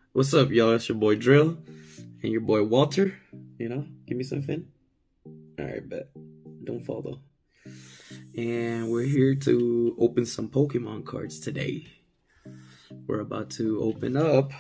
What's up, y'all? It's your boy Drill and your boy Walter. Give me some fin. Alright, bet. Don't fall though. And we're here to open some Pokemon cards today. We're about to open up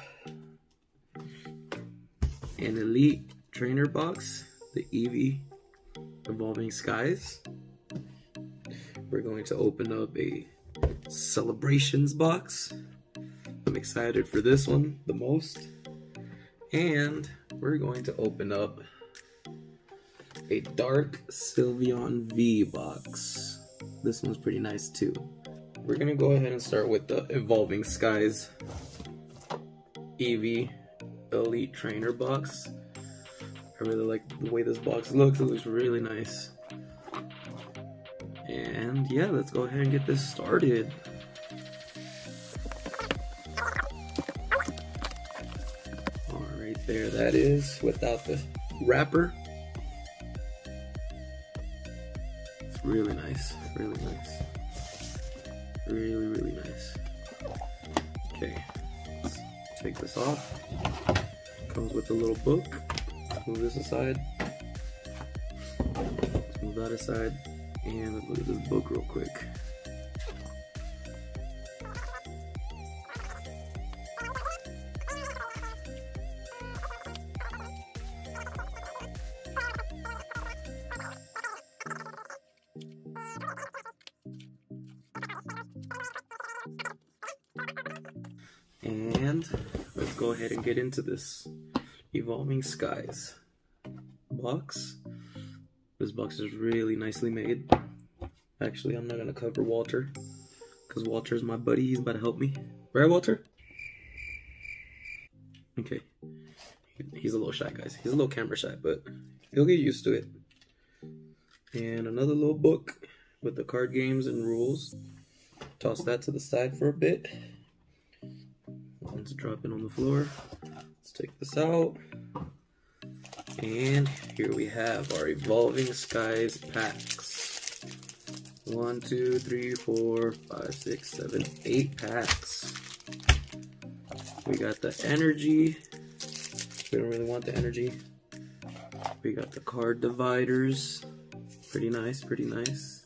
an Elite Trainer box, the Eevee Evolving Skies. We're going to open up a Celebrations box. I'm excited for this one the most. And we're going to open up a Dark Sylveon V box. This one's pretty nice too. We're gonna go ahead and start with the Evolving Skies Eevee Elite Trainer box. I really like the way this box looks. It looks really nice. And yeah, let's go ahead and get this started. Alright, there that is, without the wrapper. It's really nice, really nice. Really, really nice. Okay, let's take this off. Comes with a little book. Move this aside. Let's move that aside. And let's look at this book real quick. And let's go ahead and get into this Evolving Skies box. This box is really nicely made. Actually, I'm not gonna cover Walter because Walter's my buddy. He's about to help me. Right, Walter? Okay. He's a little shy, guys. He's a little camera shy, but he'll get used to it. And another little book with the card games and rules. Toss that to the side for a bit. Let's drop it on the floor. Let's take this out. And here we have our Evolving Skies packs. 1, 2, 3, 4, 5, 6, 7, 8 packs. We got the energy. We don't really want the energy. We got the card dividers. Pretty nice, pretty nice.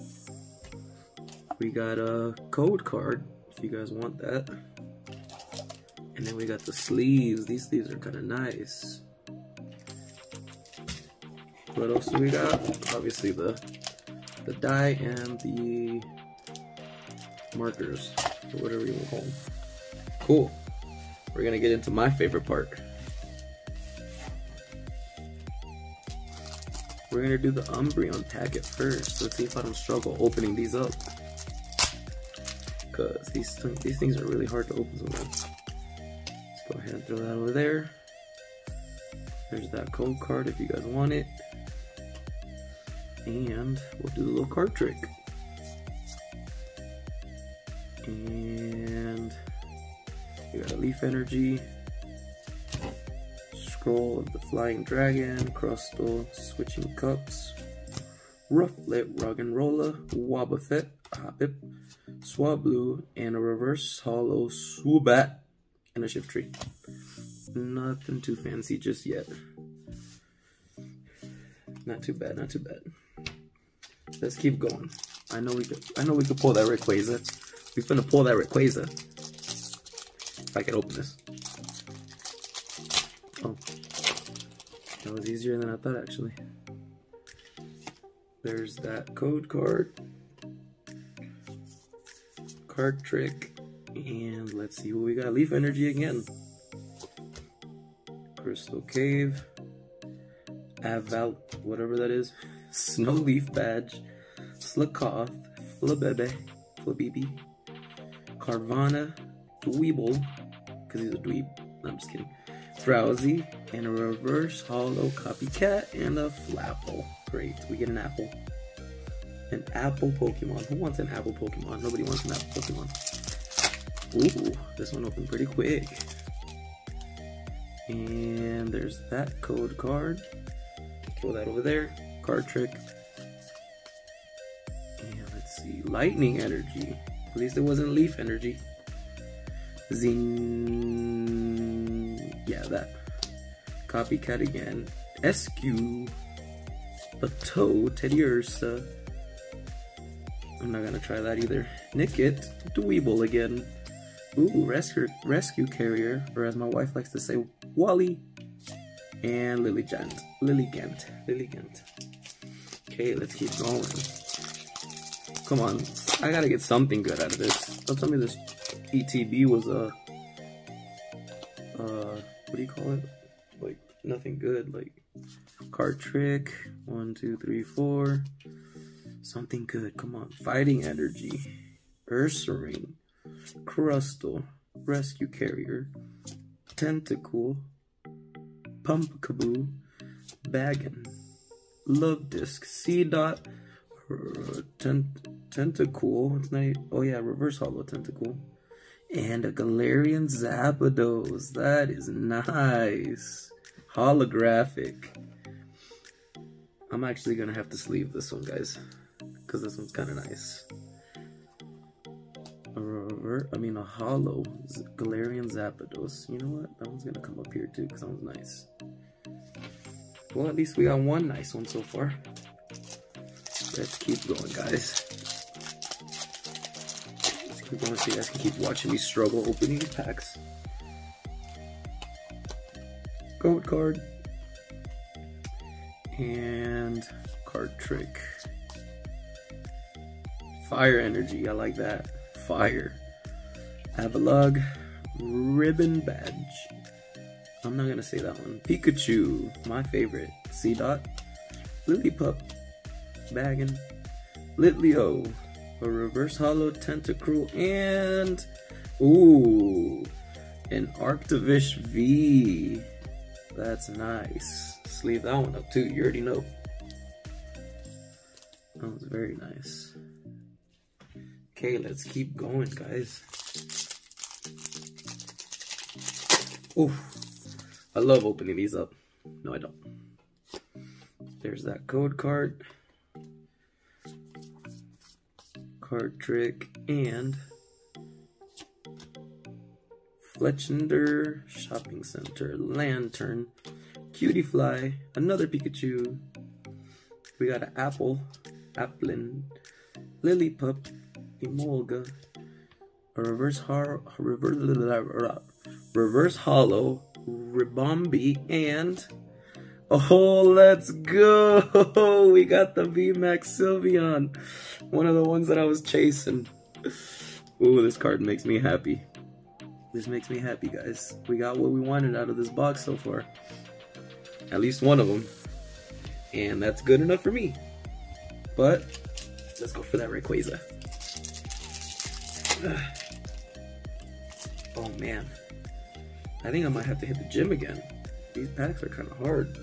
We got a code card if you guys want that. And then we got the sleeves. These sleeves are kind of nice. What else do we got? Obviously the die and the markers, or whatever you want to call them. Cool. We're gonna get into my favorite part. We're gonna do the Umbreon packet first. Let's see if I don't struggle opening these up, cause these things are really hard to open sometimes. Let's go ahead and throw that over there. There's that code card if you guys want it. And we'll do the little card trick. And we got a Leaf Energy, Scroll of the Flying Dragon, Crustle, Switching Cups, Rufflet, Roggenrola, Wobbuffet, Hoppip, Swablu, and a Reverse Hollow Swoobat, and a Shiftry. Nothing too fancy just yet. Not too bad, not too bad. Let's keep going. I know we could pull that Rayquaza. We finna pull that Rayquaza. If I can open this. Oh. That was easier than I thought, actually. There's that code card. Card trick. And let's see what we got. Leaf Energy again. Crystal Cave. Aval, whatever that is. Snow Leaf Badge. Slakoth. Flabebe. Carvana. Dweeble. Because he's a dweeb. No, I'm just kidding. Drowsy. And a Reverse Hollow Copycat. And a Flapple. Great. We get an apple. An apple Pokemon. Who wants an apple Pokemon? Nobody wants an apple Pokemon. Ooh, this one opened pretty quick. And there's that code card. Throw that over there. Card trick. And let's see. Lightning Energy. At least it wasn't Leaf Energy. Zing. Yeah, that. Copycat again. SQ. Bateau, Teddy Ursa. I'm not gonna try that either. Nickit, Dweeble again. Ooh, Rescue Carrier, or as my wife likes to say, Wally. And Lily Gant. Okay, let's keep going. Come on, I gotta get something good out of this. Don't tell me this ETB was a, what do you call it? Like, nothing good, like, card trick. 1, 2, 3, 4. Something good, come on. Fighting Energy. Ursaring. Crustle. Rescue Carrier. Tentacle. Pumpkaboo. Baggin. Love Disc. C-Dot. Tentacle. It's not, oh yeah, Reverse Hollow Tentacle. And a Galarian Zapdos. That is nice. Holographic. I'm actually gonna have to sleeve this one, guys, because this one's kind of nice. A hollow Galarian Zapdos. You know what? That one's gonna come up here too, because that one's nice. Well, at least we got one nice one so far. Let's keep going, guys. Let's keep going so you guys can keep watching me struggle opening these packs. Code card. And card trick. Fire Energy, I like that. Fire. Avalugg. Ribbon Badge. I'm not gonna say that one. Pikachu, my favorite. C-Dot. Lillipup. Baggin. Litleo. A Reverse Hollow Tentacruel. And ooh, an Arctovish V. That's nice. Sleeve that one up too, you already know. That was very nice. Okay, let's keep going, guys. Ooh, I love opening these up. No, I don't. There's that code card. Card trick and Fletchender Shopping Center, Lantern, Cutiefly, another Pikachu. We got an Apple, Applin, Lillipup, Emolga, a Reverse Hollow, Ribombee, and oh, let's go! We got the VMAX Sylveon, one of the ones that I was chasing. Ooh, this card makes me happy. This makes me happy, guys. We got what we wanted out of this box so far. At least one of them. And that's good enough for me. But let's go for that Rayquaza. Oh man. I think I might have to hit the gym again. These packs are kind of hard.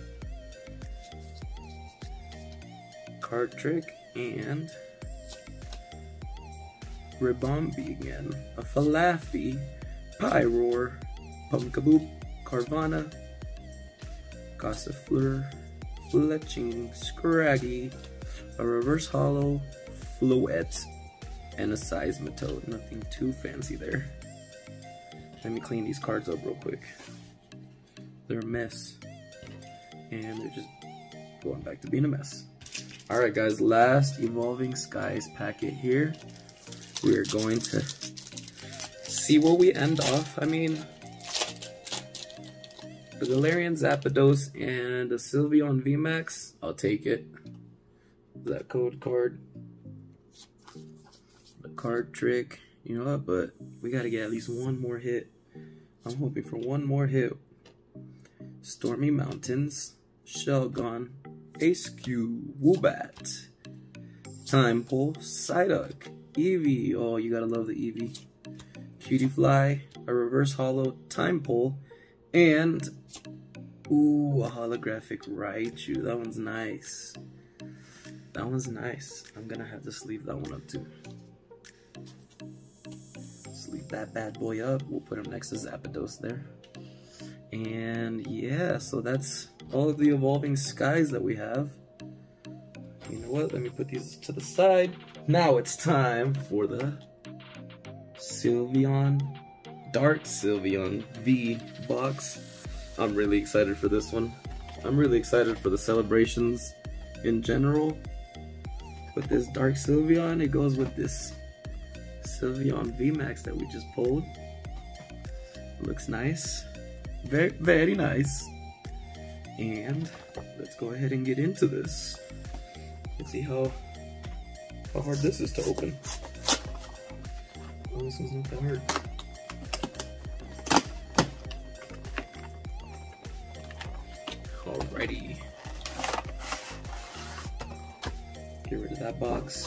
Card trick and Ribombee again. A Falafi. Pyroar, Pumpkaboo, Carvana, Gossifleur, Fletching, Scraggy, a Reverse Hollow, Floette, and a Seismitoad. Nothing too fancy there. Let me clean these cards up real quick. They're a mess. And they're just going back to being a mess. Alright guys, last Evolving Skies packet here. We are going to see where we end off. I mean, the Galarian Zapdos and the Sylveon VMAX, I'll take it. That code card. The card trick. You know what, but we gotta get at least one more hit. I'm hoping for one more hit. Stormy Mountains, Shelgon, Ace-Q, Woobat, Time Pull, Psyduck, Eevee. Oh, you gotta love the Eevee. Cutiefly, a Reverse Hollow, Time Pull, and ooh, a holographic Raichu. That one's nice. That one's nice. I'm gonna have to sleeve that one up too. Sleeve that bad boy up. We'll put him next to Zapdos there. And yeah, so that's all of the Evolving Skies that we have. You know what? Let me put these to the side. Now it's time for the Sylveon, Dark Sylveon V box. I'm really excited for this one. I'm really excited for the celebrations in general. With this Dark Sylveon, it goes with this Sylveon VMAX that we just pulled. Looks nice. Very, very nice. And let's go ahead and get into this. Let's see how hard this is to open. Oh, this one's not that hard. Alrighty. Get rid of that box.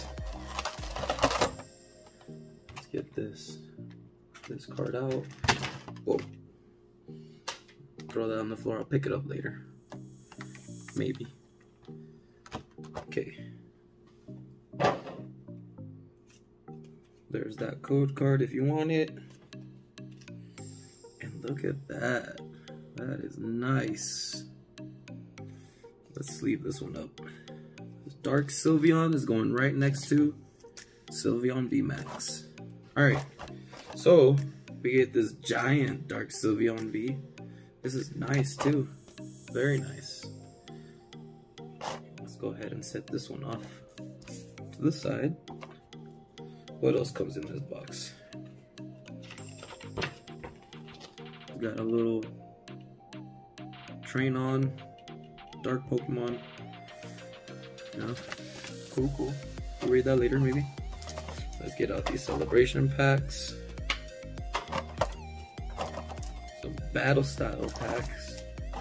Let's get this card out. Whoa. Throw that on the floor. I'll pick it up later. Maybe. Okay. There's that code card if you want it. And look at that. That is nice. Let's sleeve this one up. This Dark Sylveon is going right next to Sylveon VMAX. Alright, so we get this giant Dark Sylveon V. This is nice too. Very nice. Let's go ahead and set this one off to the side. What else comes in this box? We got a little Train On Dark Pokemon. Yeah, cool. We'll read that later maybe. Let's get out these celebration packs. Some battle style packs.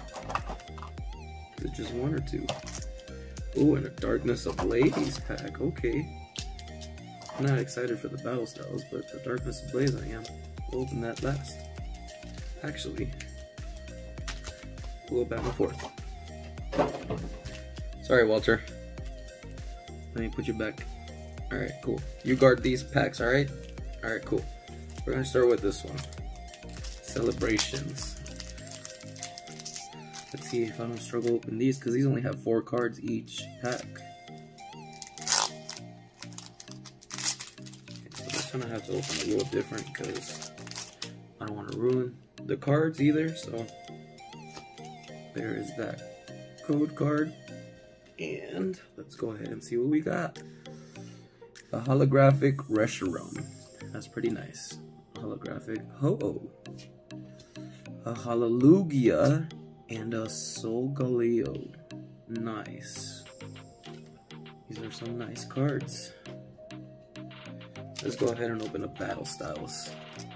Is it just one or two? Ooh, and a Darkness Ablaze pack. Okay. I'm not excited for the battle styles, but the Darkness Ablaze I am. We'll open that last. Actually, we'll go back and forth. Sorry, Walter. Let me put you back. Alright, cool. You guard these packs, alright? Alright, cool. We're gonna start with this one. Celebrations. Let's see if I don't struggle to open these, because these only have 4 cards each pack. I have to open a little different because I don't want to ruin the cards either. So there is that code card, and let's go ahead and see what we got. A holographic Reshiram. That's pretty nice. A holographic Ho-Oh. A Hallelujah and a Solgaleo. Nice. These are some nice cards. Let's go ahead and open up Battle Styles.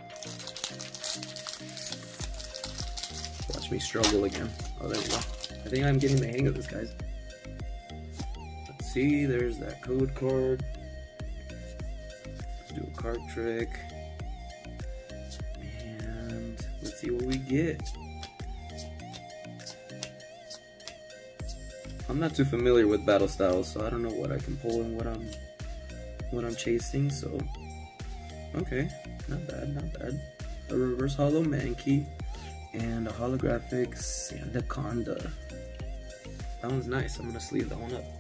Watch me struggle again. Oh, there we go. I think I'm getting the hang of this, guys. Let's see, there's that code card. Let's do a card trick. And let's see what we get. I'm not too familiar with Battle Styles, so I don't know what I can pull and what I'm chasing, so okay, not bad. A reverse holo Mankey and a holographic Sandaconda. That one's nice. I'm gonna sleeve that one up.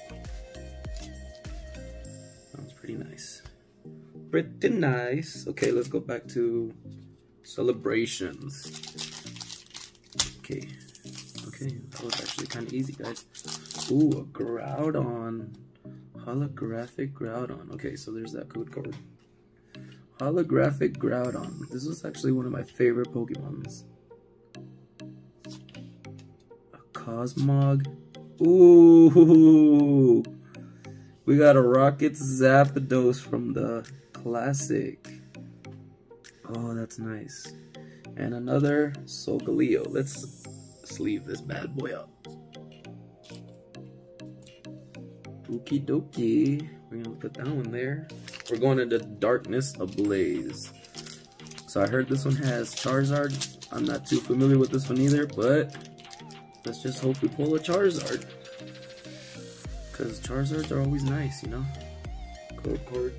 That one's pretty nice. Pretty nice. Okay, let's go back to celebrations. Okay, that was actually kind of easy, guys. Ooh, a Groudon. Holographic Groudon. Okay, so there's that code card. Holographic Groudon. This was actually one of my favorite Pokemons. A Cosmog. Ooh! We got a Rocket Zapdos from the Classic. Oh, that's nice. And another Solgaleo. Let's sleeve this bad boy up. Okie dokie. We're gonna put that one there. We're going into Darkness Ablaze. So I heard this one has Charizard. I'm not too familiar with this one either, but let's just hope we pull a Charizard. Because Charizards are always nice, you know? Code card.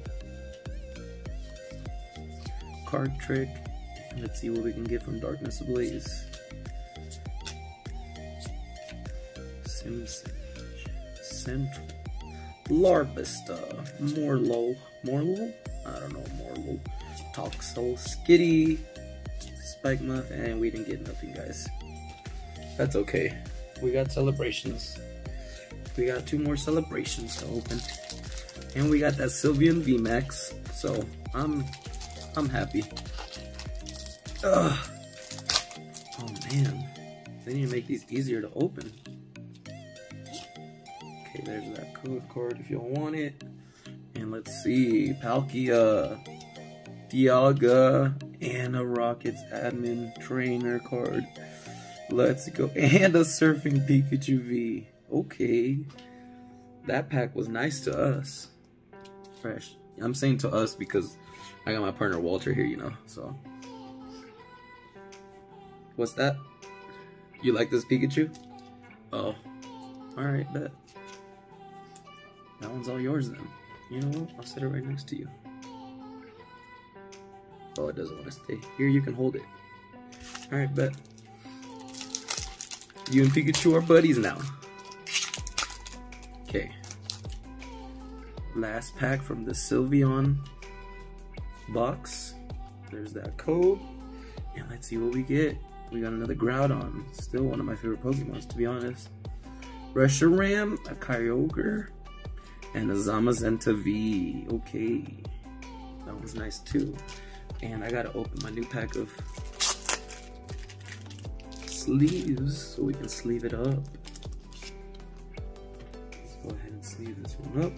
Card trick. And let's see what we can get from Darkness Ablaze. Central. Larpista, Morlo, I don't know, Morlo, Toxel, Skitty, Spikemuth, and we didn't get nothing, guys. That's okay. We got celebrations. We got 2 more celebrations to open. And we got that Sylveon VMAX. So I'm happy. Ugh. Oh man. They need to make these easier to open. Okay, there's that code card if you want it. And let's see. Palkia, Dialga, and a Rockets admin trainer card. Let's go. And a Surfing Pikachu V. Okay. That pack was nice to us. Fresh. I'm saying to us because I got my partner Walter here, you know, so. What's that? You like this Pikachu? Oh. Alright, bet. That one's all yours then. You know what? I'll set it right next to you. Oh, it doesn't want to stay. Here, you can hold it. Alright, bet. You and Pikachu are buddies now. Okay. Last pack from the Sylveon box. There's that code. And let's see what we get. We got another Groudon. Still one of my favorite Pokemons, to be honest. Reshiram, a Kyogre, and a Zamazenta V. Okay. That one's nice too. And I gotta open my new pack of sleeves so we can sleeve it up. Let's go ahead and sleeve this one up.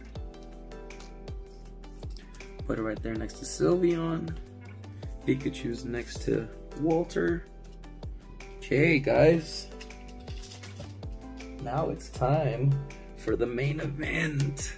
Put it right there next to Sylveon. Pikachu's next to Walter. Okay, guys. Now it's time for the main event.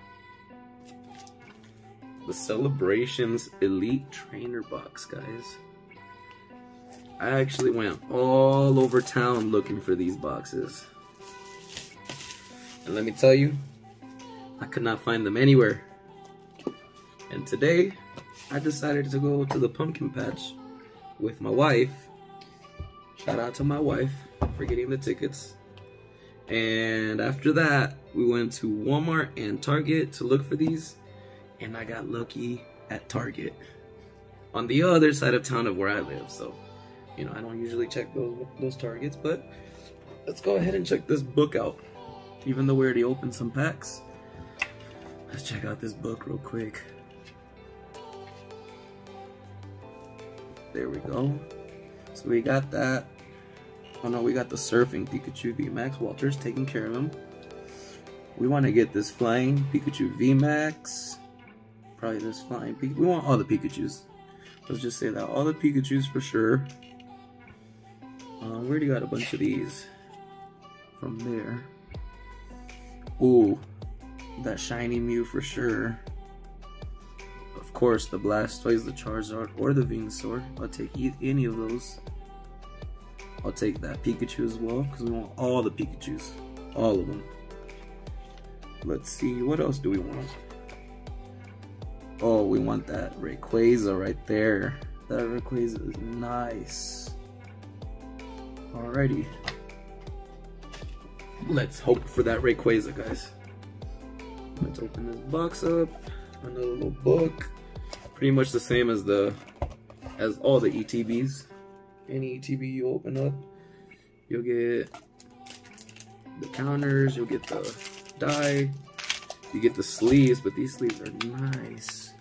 The Celebrations Elite Trainer box, guys. I actually went all over town looking for these boxes. And let me tell you, I could not find them anywhere. And today, I decided to go to the pumpkin patch with my wife. Shout out to my wife for getting the tickets. And after that, we went to Walmart and Target to look for these. And I got lucky at Target on the other side of town of where I live. So, you know, I don't usually check those Targets, but let's go ahead and check this book out. Even though we already opened some packs, let's check out this book real quick. There we go. So we got that. Oh no, we got the Surfing Pikachu VMAX. Walter's taking care of him. We want to get this Flying Pikachu VMAX. Probably this Flying Pikachu. We want all the Pikachus. Let's just say that. All the Pikachus for sure. We already got a bunch of these from there. Ooh, that shiny Mew for sure. Of course, the Blastoise, the Charizard, or the Venusaur. I'll take any of those. I'll take that Pikachu as well, because we want all the Pikachus. All of them. Let's see, what else do we want? Oh, we want that Rayquaza right there. That Rayquaza is nice. Alrighty. Let's hope for that Rayquaza, guys. Let's open this box up. Another little book. Pretty much the same as all the ETBs. Any ETB you open up, you'll get the counters, you'll get the die, you get the sleeves, but these sleeves are nice.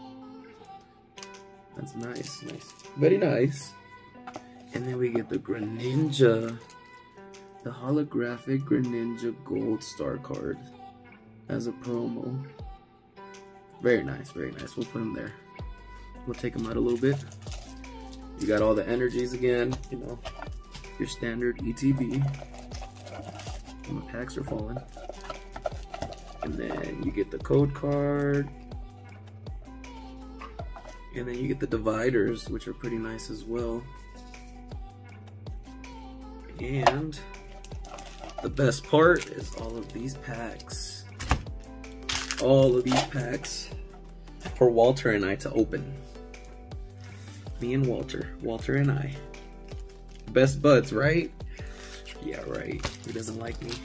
That's nice, nice. Very nice. And then we get the Greninja, the holographic Greninja Gold Star card as a promo. Very nice, very nice. We'll put them there. We'll take them out a little bit. You got all the energies again, you know, your standard ETB. And the packs are falling. And then you get the code card. And then you get the dividers, which are pretty nice as well. And the best part is all of these packs. All of these packs for Walter and I to open. Me and Walter and I. Best buds, right? Yeah, right. He doesn't like me.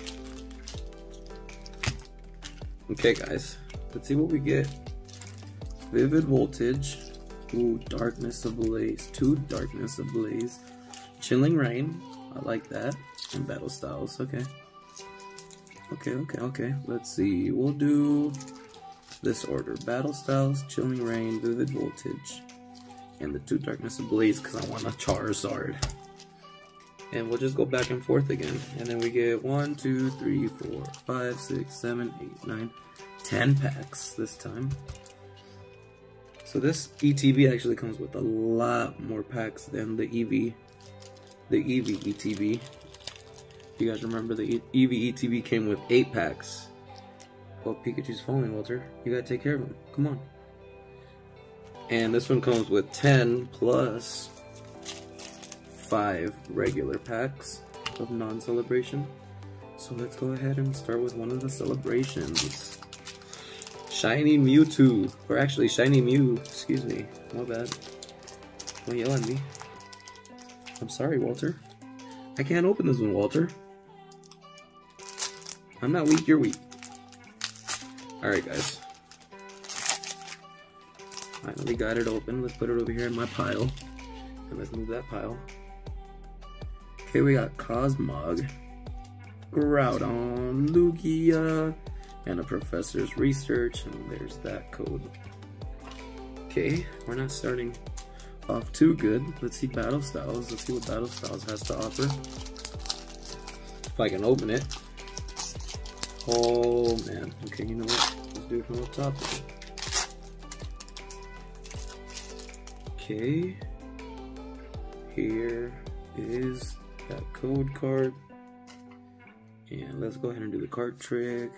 Okay, guys. Let's see what we get. Vivid Voltage. Ooh, Darkness Ablaze. 2 Darkness Ablaze. Chilling Rain. I like that. And battle styles, okay. Okay. Let's see. We'll do this order. Battle styles, Chilling Reign, Vivid Voltage, and the 2 Darkness Ablaze because I want a Charizard. And we'll just go back and forth again. And then we get 1, 2, 3, 4, 5, 6, 7, 8, 9, 10 packs this time. So this ETB actually comes with a lot more packs than the EV ETB. You guys remember the EV ETB came with 8 packs. Well, Pikachu's falling, Walter. You gotta take care of him. Come on. And this one comes with 10 plus 5 regular packs of non-celebration. So let's go ahead and start with one of the celebrations. Shiny Mewtwo, or actually Shiny Mew, excuse me, my bad. Don't yell at me. I'm sorry, Walter. I can't open this one, Walter. I'm not weak, you're weak. Alright guys. Finally got it open. Let's put it over here in my pile. And let's move that pile. Okay, we got Cosmog, Groudon, Lugia, and a Professor's Research, and there's that code. Okay, we're not starting off too good. Let's see Battle Styles. Let's see what Battle Styles has to offer. If I can open it. Oh man. Okay, you know what? Let's do it from the top. Okay. Here is that code card. And let's go ahead and do the card trick.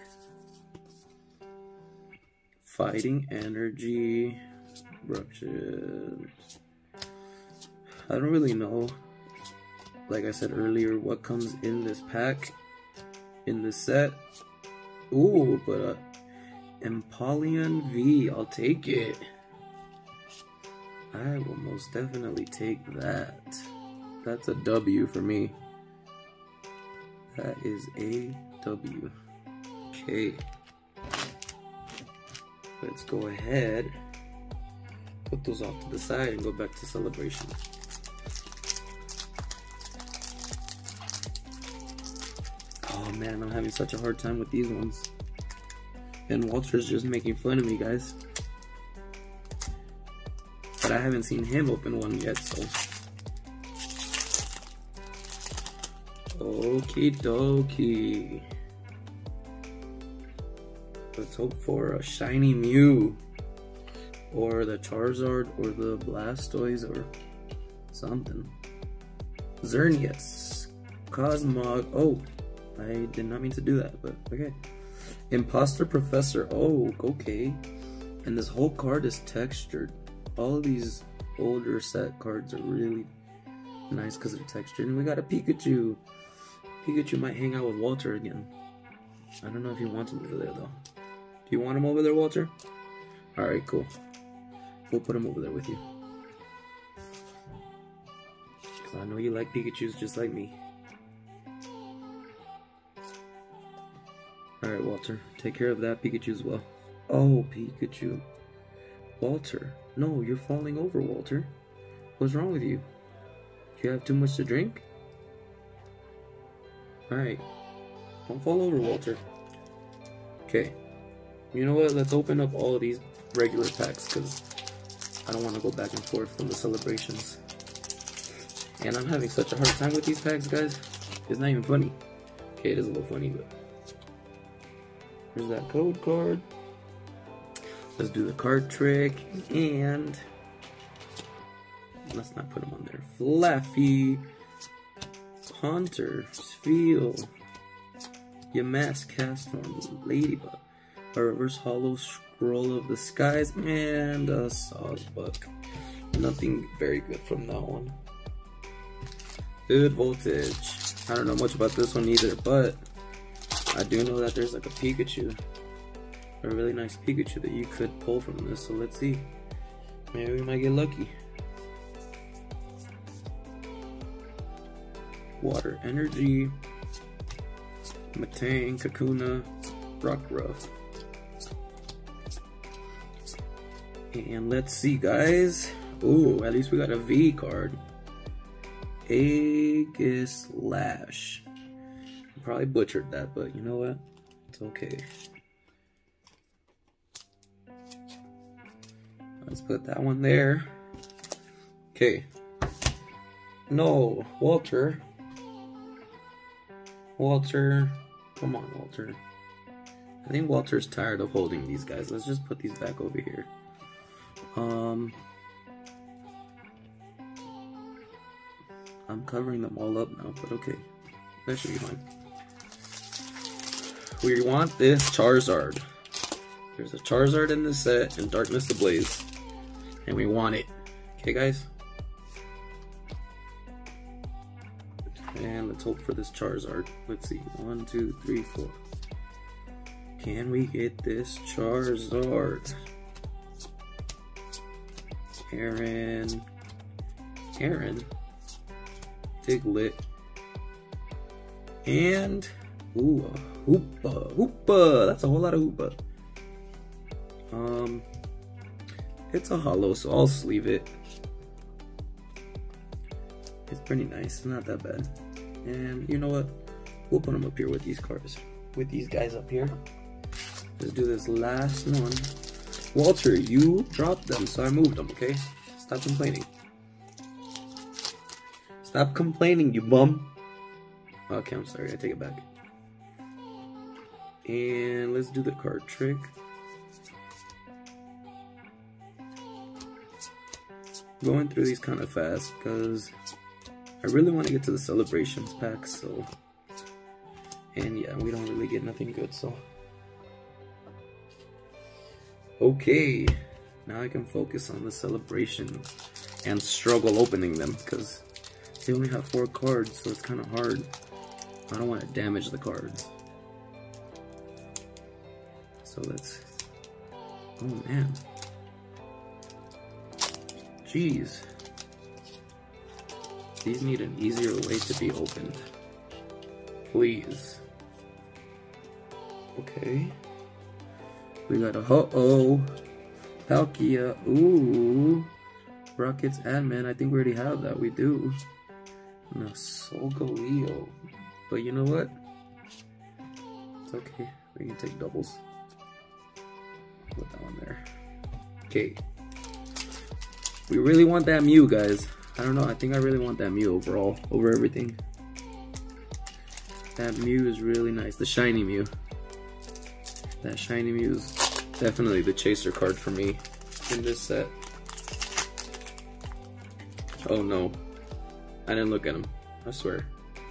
Fighting Energy, Brushes. I don't really know, like I said earlier, what comes in this pack, in this set. Ooh, but Empoleon V, I'll take it. I will most definitely take that. That's a W for me. That is a W. Okay. Let's go ahead, put those off to the side and go back to celebration. Oh man, I'm having such a hard time with these ones. And Walter's just making fun of me, guys. But I haven't seen him open one yet, so. Okie dokie. Let's hope for a Shiny Mew, or the Charizard, or the Blastoise, or something. Xerneas, Cosmog. Oh, I did not mean to do that, but okay. Imposter Professor. Oh, okay. And this whole card is textured. All of these older set cards are really nice because they're textured. And we got a Pikachu. Pikachu might hang out with Walter again. I don't know if he wants him over there though. Do you want him over there, Walter? Alright, cool. We'll put him over there with you. Because I know you like Pikachus just like me. Alright, Walter. Take care of that Pikachu as well. Oh, Pikachu. Walter. No, you're falling over, Walter. What's wrong with you? Do you have too much to drink? Alright. Don't fall over, Walter. Okay. You know what? Let's open up all of these regular packs because I don't want to go back and forth from the celebrations. And I'm having such a hard time with these packs, guys. It's not even funny. Okay, it is a little funny, but there's that code card. Let's do the card trick, and let's not put them on there. Flaffy, Haunter, Spheal, Yamask, Castform, Ladybug, a Reverse Hollow Scroll of the Skies, and a Sawsbuck. Nothing very good from that one. Good Voltage. I don't know much about this one either, but I do know that there's like a Pikachu. A really nice Pikachu that you could pull from this, so let's see. Maybe we might get lucky. Water Energy, Matang, Kakuna, Rockruff. And let's see, guys. Ooh, at least we got a V card. Aegislash. I probably butchered that, but you know what? It's okay. Let's put that one there. Okay. No, Walter. Walter. Come on, Walter. I think Walter's tired of holding these guys. Let's just put these back over here. I'm covering them all up now, but okay. That should be fine. We want this Charizard. There's a Charizard in this set, and Darkness Ablaze. And we want it. Okay, guys? And let's hope for this Charizard. Let's see. 1, 2, 3, 4. Can we get this Charizard? Aaron. Diglett. And, ooh, a Hoopa. That's a whole lot of Hoopa. It's a holo, so I'll sleeve it. It's pretty nice. It's not that bad. And you know what? We'll put them up here with these cards. With these guys up here. Let's do this last one. Walter, you dropped them, so I moved them, okay? Stop complaining. Stop complaining, you bum. Okay, I'm sorry. I take it back. And let's do the card trick. Going through these kind of fast because I really want to get to the celebrations pack, so, and yeah, we don't really get nothing good, so okay, now I can focus on the celebrations and struggle opening them because they only have 4 cards, so it's kind of hard. I don't want to damage the cards, so let's, oh man, jeez. These need an easier way to be opened. Please. Okay. We got a Ho-Oh. Palkia. Ooh. Rockets Admin. I think we already have that. We do. Solgaleo. But you know what? It's okay. We can take doubles. Put that one there. Okay. We really want that Mew, guys. I don't know, I think I really want that Mew overall, over everything. That Mew is really nice, the shiny Mew. That shiny Mew is definitely the chaser card for me in this set. Oh no, I didn't look at him, I swear.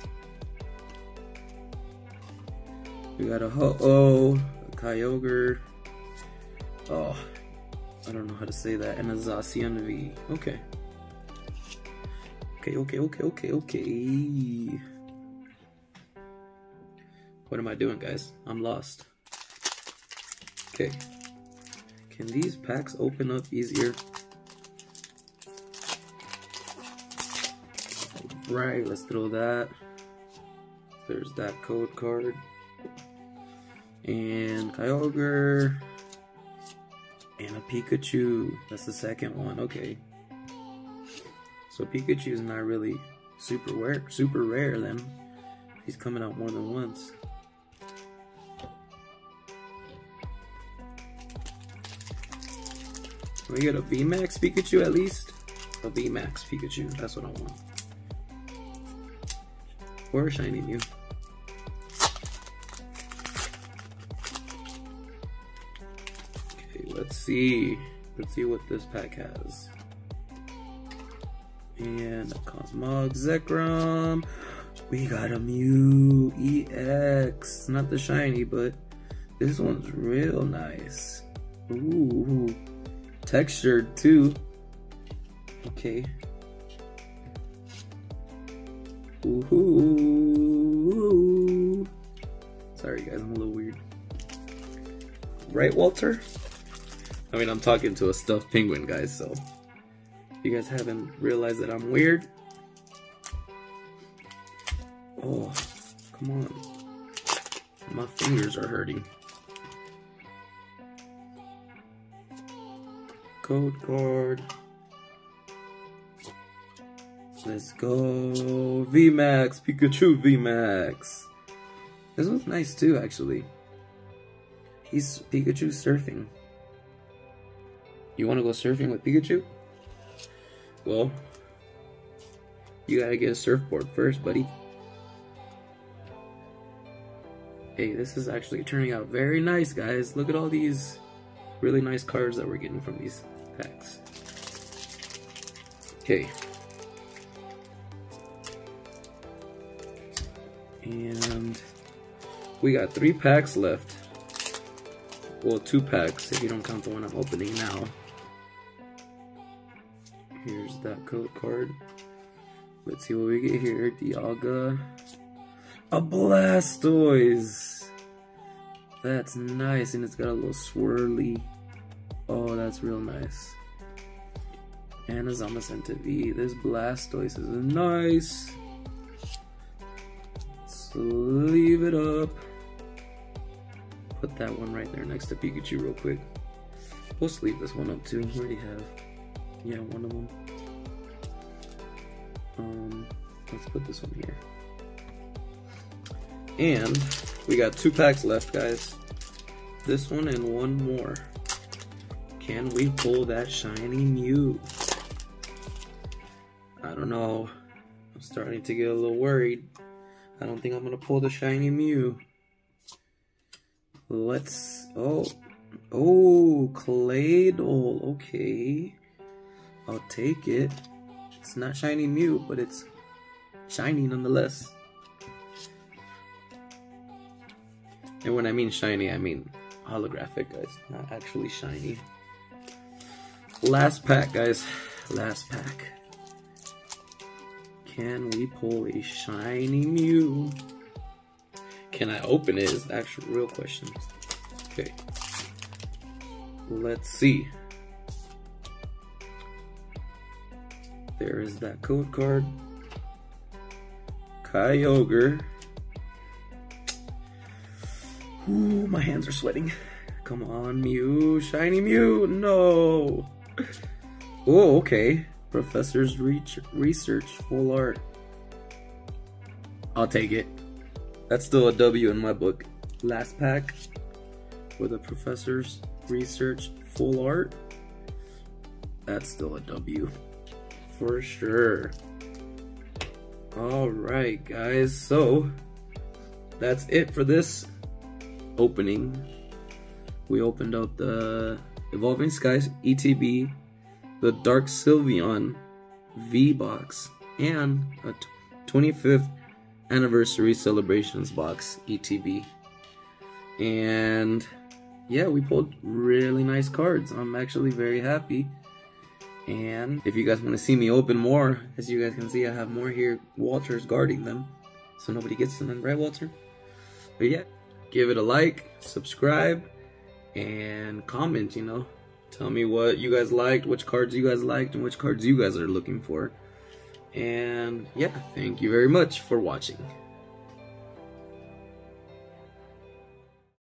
We got a Ho-Oh, a Kyogre, oh, I don't know how to say that, and a Zacian V. Okay. Okay. What am I doing, guys? I'm lost. Okay. Can these packs open up easier? Right, let's throw that. There's that code card. And Kyogre. And a Pikachu. That's the second one. Okay. So Pikachu is not really super rare then. He's coming out more than once. Can we get a VMAX Pikachu at least? A VMAX Pikachu, that's what I want. Or a shiny Mew. Okay, let's see. Let's see what this pack has. And a Cosmog Zekrom. We got a Mew EX. Not the shiny, but this one's real nice. Ooh. Textured too. Okay. Ooh. Sorry guys, I'm a little weird. Right, Walter? I mean, I'm talking to a stuffed penguin, guys, so you guys haven't realized that I'm weird? Oh, come on. My fingers are hurting. Code card. Let's go. VMAX, Pikachu VMAX. This one's nice too, actually. He's Pikachu surfing. You want to go surfing with Pikachu? Well, you gotta get a surfboard first, buddy. Hey, this is actually turning out very nice, guys. Look at all these really nice cards that we're getting from these packs. Okay. And we got 3 packs left. Well, 2 packs if you don't count the one I'm opening now. Here's that code card. Let's see what we get here. Dialga. A Blastoise! That's nice, and it's got a little swirly. Oh, that's real nice. And a Zamazenta V. This Blastoise is nice. Sleeve it up. Put that one right there next to Pikachu real quick. We'll sleeve this one up too. We already have, yeah, one of them. Let's put this one here. And we got 2 packs left, guys. This one and one more. Can we pull that shiny Mew? I don't know. I'm starting to get a little worried. I don't think I'm gonna pull the shiny Mew. Let's, oh, Claydol, okay. I'll take it. It's not shiny Mew, but it's shiny nonetheless. And when I mean shiny, I mean holographic, guys, not actually shiny. Last pack, guys, last pack. Can we pull a shiny Mew? Can I open it is the actual real question. Okay. Let's see. There is that code card. Kyogre. Ooh, my hands are sweating. Come on, Mew. Shiny Mew. No. Oh, okay. Professor's Research Full Art. I'll take it. That's still a W in my book. Last pack for the Professor's Research Full Art. That's still a W for sure. Alright, guys, so that's it for this opening. We opened up the Evolving Skies ETB, the Dark Sylveon V-Box, and a 25th Anniversary Celebrations box ETB. And yeah, we pulled really nice cards. I'm actually very happy. And if you guys want to see me open more, as you guys can see, I have more here. Walter's guarding them, so nobody gets them, right, Walter? But yeah, give it a like, subscribe, and comment, you know. Tell me what you guys liked, which cards you guys liked, and which cards you guys are looking for. And yeah, thank you very much for watching.